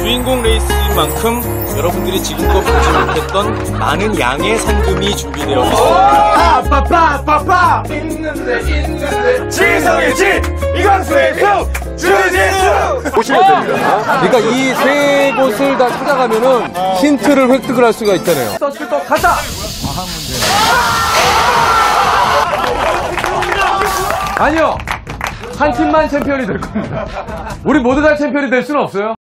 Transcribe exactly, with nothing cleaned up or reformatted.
주인공 레이스인 만큼 여러분들이 지금껏 보지 못했던 많은 양의 상금이 준비되어 있습니다. 빠빠빠빠 있는데 있는데 지성의 지 이광수의 수 주지수 보시면 됩니다. 그러니까 이 세 곳을 다 찾아가면은 힌트를 획득을 할 수가 있잖아요. 서스부터 가자. 아니요. 한 팀만 챔피언이 될 겁니다. 우리 모두 다 챔피언이 될 수는 없어요.